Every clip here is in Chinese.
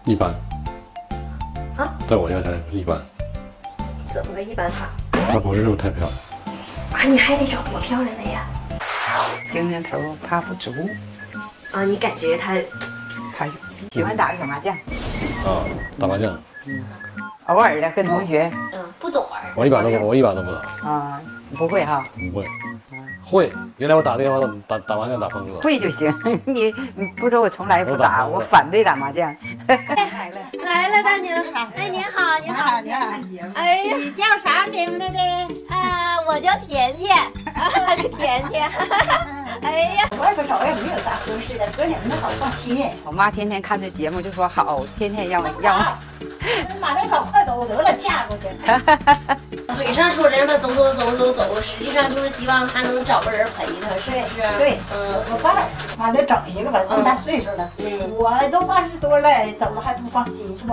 一般。 啊， 在我家看来一般。 怎么个一般法？ 她不是说太漂亮。 啊，你还得找多漂亮的呀？ 精神头怕不足啊，你感觉他喜欢打个小麻将， 啊，打麻将。 偶尔的跟同学不总玩。 我一把都不打。 啊，不会哈？ 不会。会。原来我打电话打麻将打疯了。 会就行。你不说我从来不打，我反对打麻将。 来了，大娘。哎，您好，您好，您好。哎呀， 你叫啥名来的？ 我叫甜甜。甜甜。哎呀， 外边找也没有咋合适的，哥俩们好放心。 我妈天天看这节目就说好，天天让我。 马上找快走得了，嫁过去。 嘴上说着让他走，实际上就是希望他能找个人陪他，是不是？ 对，有个伴儿，妈得整一个吧，那么大岁数了。我都80多了，走了还不放心，是不？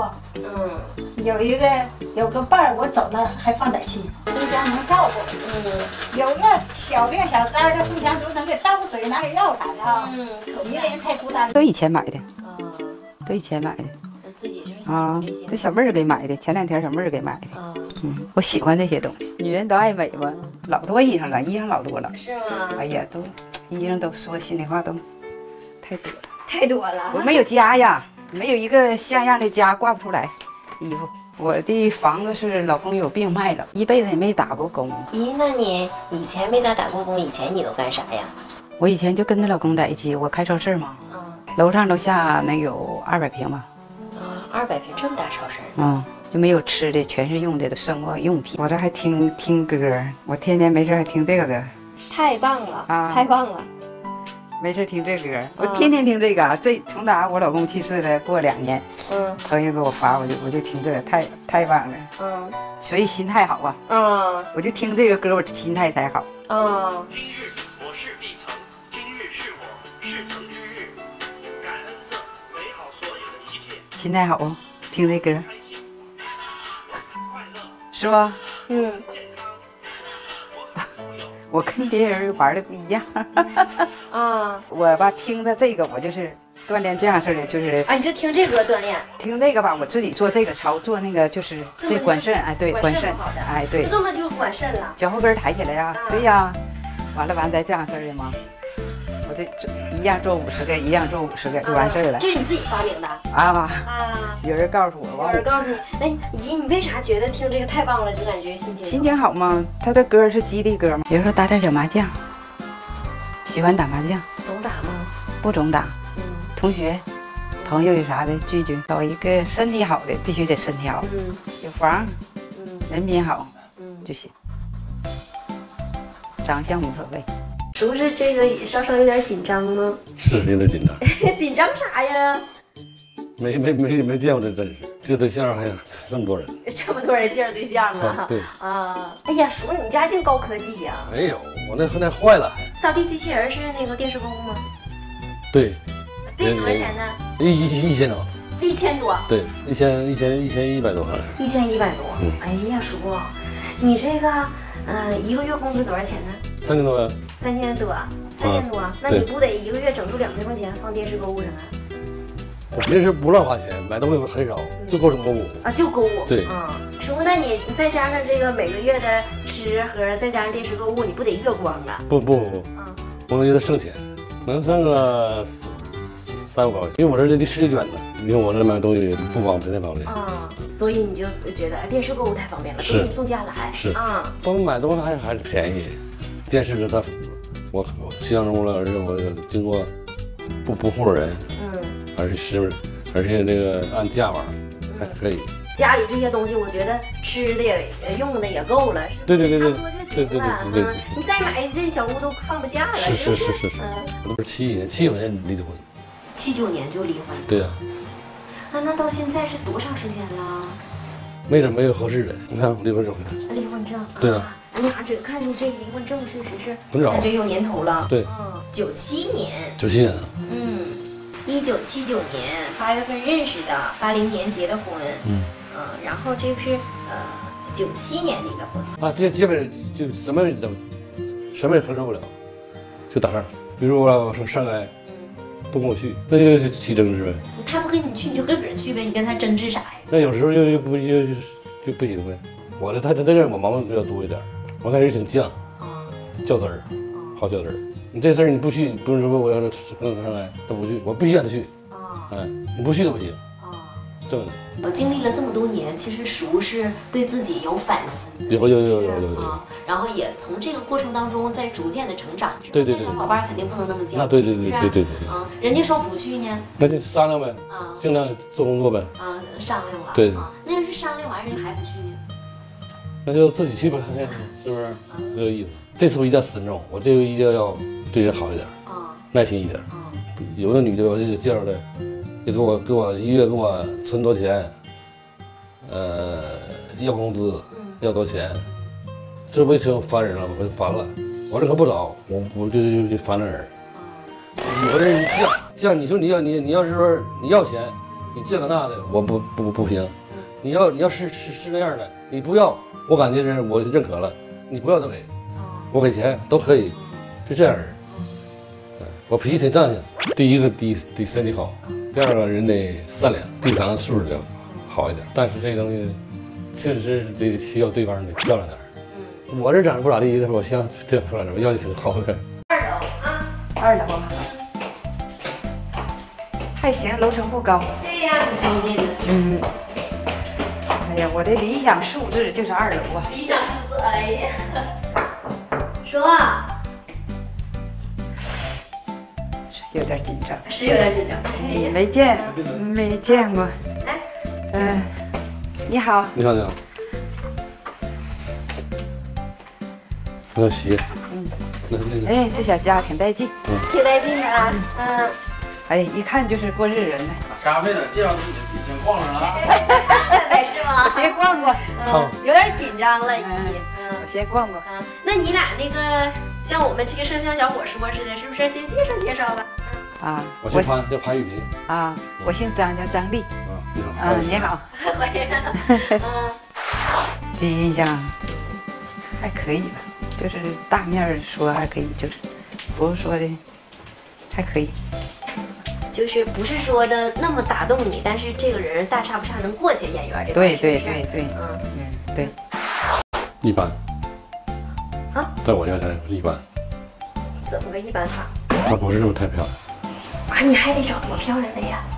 有个伴儿，我走了还放点心，互相能照顾。有个小病小灾的，互相都能给倒水拿点药啥的啊。一个人太孤单了。 都以前买的，都以前买的。 自己就是喜欢这些。 这小妹儿给买的，前2天小妹儿给买的。我喜欢这些东西。女人都爱美嘛，老多衣裳了，衣裳老多了。 是吗？ 哎呀，衣裳都说心里话都太多了。 太多了。 我没有家呀，没有一个像样的家，挂不出来衣服。我的房子是老公有病卖了，一辈子也没打过工。 咦，那你以前没咋打过工，以前你都干啥呀？ 我以前就跟着老公在一起，我开超市嘛，楼上楼下能有200平吧。 200平这么大超市？ 就没有吃的，全是用的生活用品。我这还听歌，我天天没事还听这个。 太棒了太棒了！ 没事听这歌，我天天听这个。从打我老公去世了，过2年，朋友给我发，我就听这个，太棒了。所以心态好啊。我就听这个歌，我心态才好。 今日我是必曾，今日是我是曾之日，感恩色美好所有的一切。 心态好啊，听这歌，是吧？我跟别人玩的不一样。我吧听的这个，我就是锻炼这样式的，就是你就听这歌锻炼。 听这个吧，我自己做这个操，做那个就是这管肾，对，管肾，对， 就这么就管肾了。 脚后跟抬起来呀，对呀，完再这样式的吗？我这一样做50个，一样做50个就完事了。 这是你自己发明的有人告诉我， 有人告诉你。那姨，你为啥觉得听这个太棒了，就感觉心情好吗？他的歌是激励歌嘛，比如说打点小麻将，喜欢打麻将。 总打吗？ 不总打。同学、朋友有啥的聚聚，找一个身体好的，必须得身体好，有房，人品好，就行。长相无所谓。 是不是这个稍稍有点紧张吗？ 是有点紧张。 紧张啥呀？ 没见过这阵势，这对象还有这么多人， 这么多人介绍对象啊？ 对哎呀，叔，你家净高科技呀！ 没有，我那坏了。 扫地机器人是那个电视购物吗？ 对。 多少钱呢 ？1000多。 1000多。 对，1100多好像是。 1100多。哎呀，叔，你这个一个月工资多少钱呢 ？3000多。 3000多。那你不得一个月整出2000块钱放电视购物上啊？ 我平时不乱花钱，买东西很少，就构成购物就购物。 对。 叔，那你再加上这个每个月的吃喝，再加上电视购物，你不得月光了？ 不，我们觉得省钱，能挣个3-5高，因为我这离市里远了，因为我这买东西不太方便。 所以你就觉得电视购物太方便了，给你送家来。 是我们买东西还是便宜，电视是我希望中了，而且我经过不唬人，而且这个按价码还可以。 家里这些东西，我觉得吃的也用的也够了， 对， 差不多就行了。你再买这小屋都放不下了。 是。我都是79年离的婚。 79年就离婚。 对呀。 那到现在是多长时间了？ 没有合适的，你看我离婚证。 离婚证。 对啊。 你看你这个离婚证确实是很早， 感觉有年头了。 对。 97年。 97年啊。 1979年8月份认识的，80年结的婚。然后这是97年离的婚。 这基本就什么也合适不了，就打上。比如我说上来， 不跟我去，那就起争执呗。 他不跟你去，你就个个去呗，你跟他争执啥呀？ 那有时候就不行呗。他在这我毛病比较多一点，我看人挺犟，较真儿，好较真儿。你这事儿你不去，不是说我要是跟上来，他不去，我必须让他去。你不去都不行。正的。 我经历了这么多年，其实叔是对自己有反思， 有然后也从这个过程当中在逐渐的成长。 对， 老伴儿肯定不能那么犟。 那对， 人家说不去呢， 那就商量呗，尽量做工作呗。 商量了。 对。 那要是商量完人家还不去呢？ 那就自己去吧，是不是？这个意思。这次我一定要慎重，我这回一定要对人好一点，耐心一点。有个女的我就介绍的。也给我一月给我存多少钱，要工资，要多少钱，这不成烦人了吗？我就烦了，我这可不找，我就烦那人。我这人犟，你说你要是说你要钱，你这个那的，我不行。你要是那样的，你不要，我感觉人我认可了，你不要都给，我给钱都可以，是这样人。我脾气挺正向，第一个得身体好。第二个人得善良，第三个素质要好一点。但是这东西确实得需要对方得漂亮点。我这长得不咋地，我像这漂亮点，我要求挺高的。 2楼啊，还行，楼层不高。 对呀，挺方便的。 哎呀，我的理想数字就是2楼啊。 理想数字，哎呀，说啊。 有点紧张， 是有点紧张。 没见过。你好。 你好。我要鞋。 哎，这小家挺带劲。 挺带劲的啊。 哎，一看就是过日子人的。 咖啡呢？介绍自己先逛上了。 没事吗？ 先逛逛。 有点紧张了已经。 我先逛逛。 那你俩那个像我们这个摄像小伙说似的，是不是先介绍吧？ 我姓潘，叫潘玉平。 我姓张，叫张丽。你好。第一印象还可以吧，就是大面说还可以，就是不是说的还可以， 就是不是说的那么打动你，但是这个人大差不差能过去演员这块。 对。对。 一般。在我家看是一般。 怎么个一般法？ 她不是那么太漂亮。 你还得找多漂亮的呀？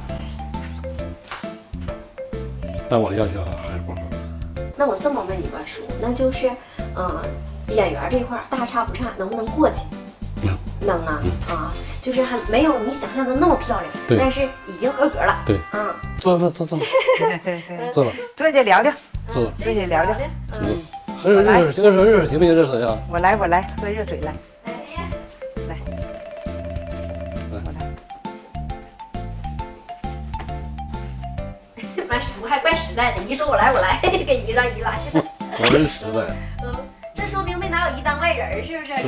但我的要求还是不高。 那我这么问你吧，叔，那就是，演员这块大差不差，能不能过去？能啊，就是还没有你想象的那么漂亮，但是已经合格了。 对，坐吧。坐吧， 坐下聊聊。 坐下聊聊。 喝热水行不行？热水啊。 我来，喝热水来。 反叔还怪实在的，一说我来，给姨让姨来。 我真实在。 这说明没拿我姨当外人，是不是？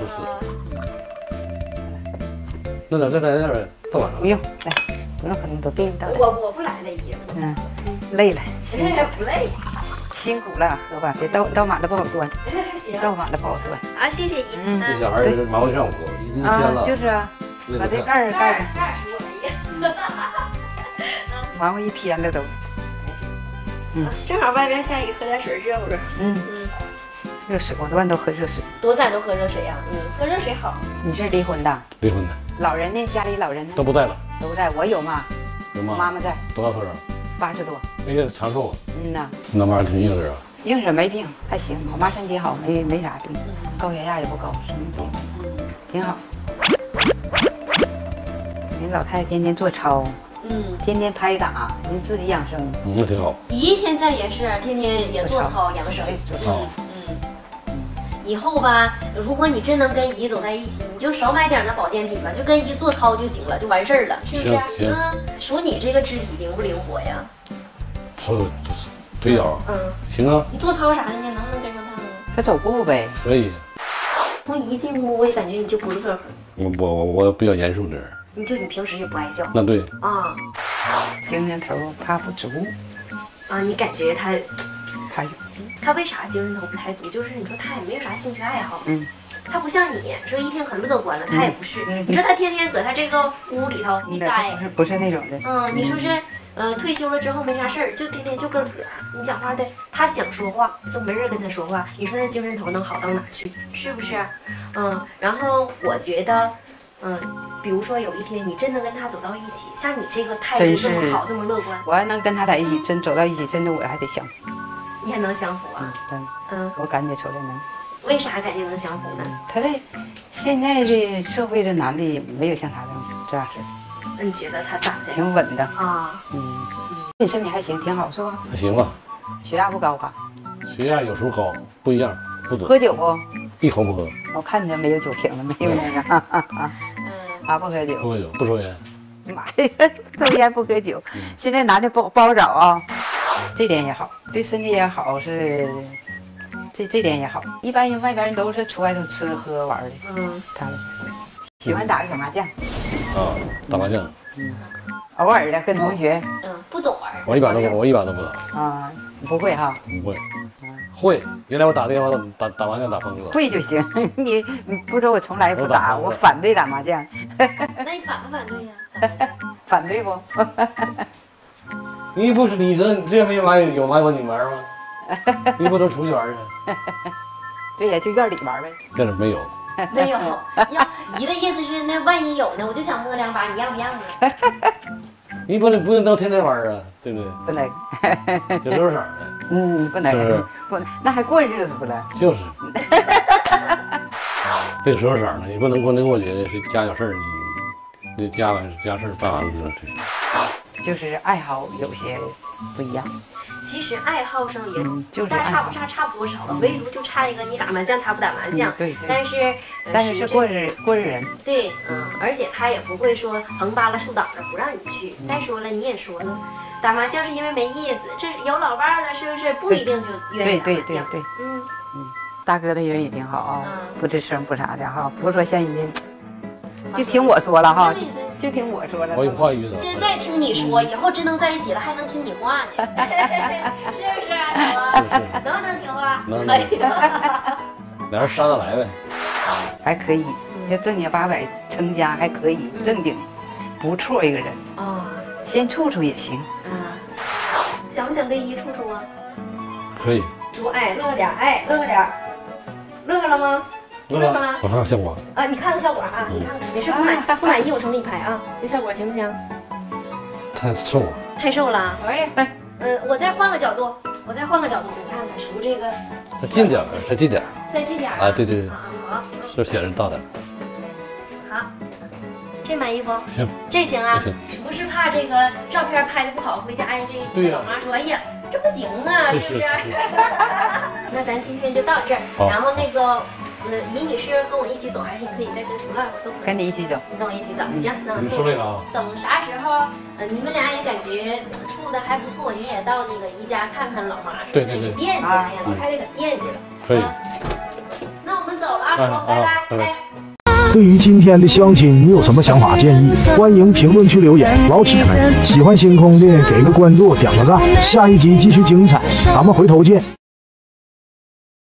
那咱再来点呗，到晚上。 不用，来，不用，可能都给你倒。 我不来了，姨。 累了， 不累， 辛苦了，喝吧，别倒满了不好端。 行， 倒满了不好端。 谢谢姨。 这小孩忙活一上午，一天了。 就是啊，把这盖盖上。 叔， 忙活一天了都。 正好外边下雨，喝点水热乎热。 热水，我多半都喝热水。 多咱都喝热水呀。喝热水好。 你是离婚的？ 离婚的。 老人呢？家里老人呢？ 都不在了。 都不在，我有妈。 有妈。 妈妈在。 多大岁数 ？80多。 那个长寿。 那妈挺硬实啊。 硬实没病，还行。我妈身体好，没啥病，高血压也不高，什么病，挺好。人老太太天天做操。天天拍打，人自己养生。 那挺好。 姨现在也是天天也做操养生。以后吧，如果你真能跟姨走在一起，你就少买点那保健品吧，就跟姨做操就行了，就完事儿了，是不是？ 行。 说你这个肢体灵不灵活呀？ 说就是腿脚。行啊。 你做操啥的呢？能不能跟上他呢？ 他走步呗。 可以。 从姨进屋，我也感觉你就不乐呵。 我比较严肃的人。 你平时也不爱笑。 那对。 精神头怕不足。 你感觉他有。 他为啥精神头不太足？就是你说他也没有啥兴趣爱好。 他不像你说一天可乐观了，他也不是。你说他天天搁他这个屋里头一待， 不是那种的。 你说是退休了之后没啥事儿，就天天就搁你讲话的，他想说话都没人跟他说话，你说他精神头能好到哪去？是不是？然后我觉得。比如说有一天你真能跟他走到一起，像你这个态度这么好，这么乐观， 我要能跟他在一起，真走到一起，真的我还得相符。 你还能相符啊？ 我感觉出来能。 为啥感觉能相符呢？ 他这现在的社会的男的没有像他这样式的。 你觉得他长得挺稳的啊？ 你身体还行，挺好是吧？ 还行吧。 血压不高吧？ 血压有时候高，不一样，不准。 喝酒不？ 一口不喝。 我看着没有酒瓶了，没有那个。不喝酒， 不喝酒，不抽烟。 妈呀，抽烟不喝酒，现在男的不好找啊。这点也好，对身体也好，是这点也好。一般人外边人都是出外头吃喝玩的，他喜欢打个小麻将。 打麻将。 偶尔的跟同学。 不总玩。 我一般都不打。 不会哈？ 不会。会，原来我打电话打麻将打疯了。 会就行，你不说我从来不打，我反对打麻将。 那你反不反对呀？ 反对不？ 你不是你这没有买过你玩吗？你不都出去玩去？ 对呀，就院里玩呗。 这是没有。 没有，要姨的意思是那万一有呢，我就想摸两把，你让不让啊？ 你不能天天玩啊，对不对？ 不能。 有时候色的。 不能，不能，那还过日子不能？ 就是。这时候色呢，你不能过去是家有事儿，你家事儿办完了就去。 就是爱好有些不一样。 其实爱好上也大差不差，差不多少了，唯独就差一个你打麻将，他不打麻将。 对。 但是过日人。 对，而且他也不会说横扒拉竖挡着不让你去。再说了，你也说了，打麻将是因为没意思，这有老伴了，是不是？不一定就愿意打麻将。对。 大哥的人也挺好啊，不吱声不啥的哈，不是说像人家就听我说了哈。就听我说了， 我有话语现在听你说，以后真能在一起了，还能听你话呢，是不是？能不能听话？ 能。俩人商量来呗。 还可以，要正经八百成家还可以，正经，不错一个人。先处处也行。 想不想跟姨处处啊？ 可以。 说乐了点，乐了吗？乐了吗？ 我看看效果你看看效果啊！你看看，没事，不满意我重给你拍啊。这效果行不行？ 太瘦了。 太瘦了。 哎， 我再换个角度，你看看，数这个。 再近点，再近点。 再近点啊！对。 好。 是显示大点。 好，这满意不？ 行。 这行啊。 行。 不是怕这个照片拍的不好，回家这老妈说，哎呀，这不行啊，是不是？那咱今天就到这儿，然后那个。姨，你是跟我一起走，还是你可以再跟叔赖会都可以？ 跟你一起走。 你跟我一起走，行。那你说这个啊。 等啥时候，你们俩也感觉处的还不错，你也到那个姨家看看老妈，是不是？也惦记，哎呀，老太太可惦记了。 可以。 那我们走了啊，说拜拜。 对于今天的相亲，你有什么想法建议？欢迎评论区留言。老铁们，喜欢星空的给个关注，点个赞。下一集继续精彩，咱们回头见。